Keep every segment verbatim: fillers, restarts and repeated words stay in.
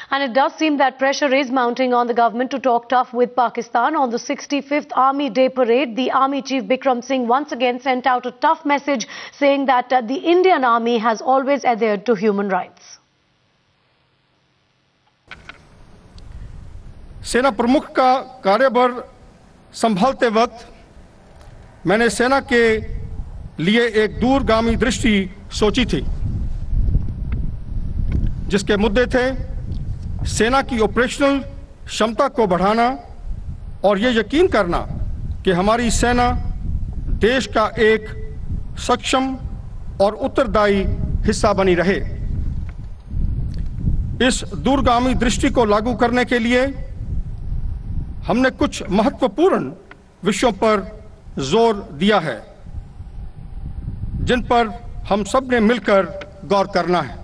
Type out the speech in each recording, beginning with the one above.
And it does seem that pressure is mounting on the government to talk tough with Pakistan. On the sixty-fifth Army Day Parade, the Army Chief Bikram Singh once again sent out a tough message saying that uh, the Indian Army has always adhered to human rights. सेना प्रमुख का कार्यभार संभालते वक्त मैंने सेना के लिए एक दूरगामी दृष्टि सोची थी, जिसके मुद्दे थे सेना की ऑपरेशनल क्षमता को बढ़ाना और ये यकीन करना कि हमारी सेना देश का एक सक्षम और उत्तरदायी हिस्सा बनी रहे। इस दूरगामी दृष्टि को लागू करने के लिए हमने कुछ महत्वपूर्ण विषयों पर जोर दिया है, जिन पर हम सब ने मिलकर गौर करना है।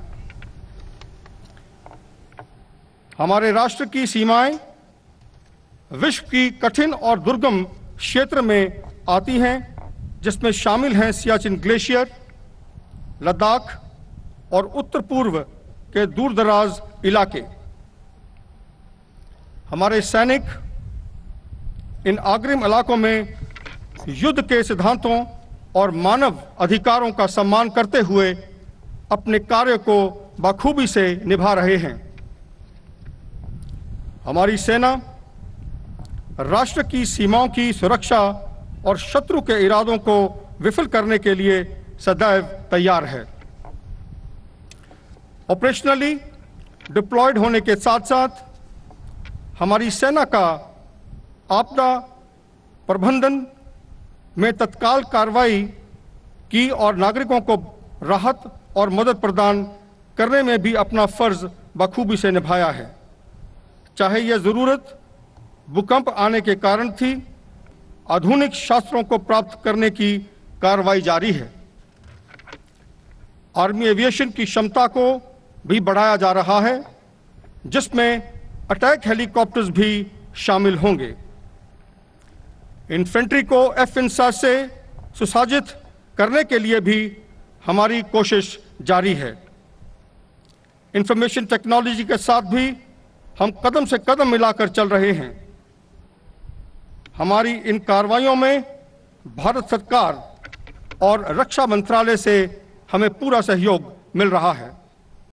हमारे राष्ट्र की सीमाएं विश्व की कठिन और दुर्गम क्षेत्र में आती हैं, जिसमें शामिल हैं सियाचिन ग्लेशियर, लद्दाख और उत्तर पूर्व के दूरदराज इलाके। हमारे सैनिक इन अग्रिम इलाकों में युद्ध के सिद्धांतों और मानव अधिकारों का सम्मान करते हुए अपने कार्य को बखूबी से निभा रहे हैं। हमारी सेना राष्ट्र की सीमाओं की सुरक्षा और शत्रु के इरादों को विफल करने के लिए सदैव तैयार है। ऑपरेशनली डिप्लॉयड होने के साथ साथ हमारी सेना का आपदा प्रबंधन में तत्काल कार्रवाई की और नागरिकों को राहत और मदद प्रदान करने में भी अपना फर्ज बखूबी से निभाया है। चाहे यह जरूरत भूकंप आने के कारण थी, आधुनिक शस्त्रों को प्राप्त करने की कार्रवाई जारी है। आर्मी एविएशन की क्षमता को भी बढ़ाया जा रहा है, जिसमें अटैक हेलीकॉप्टर्स भी शामिल होंगे। इन्फेंट्री को एफ इंसास से सुसज्जित करने के लिए भी हमारी कोशिश जारी है। इंफॉर्मेशन टेक्नोलॉजी के साथ भी हम कदम से कदम मिलाकर चल रहे हैं। हमारी इन कार्रवाइयों में भारत सरकार और रक्षा मंत्रालय से हमें पूरा सहयोग मिल रहा है।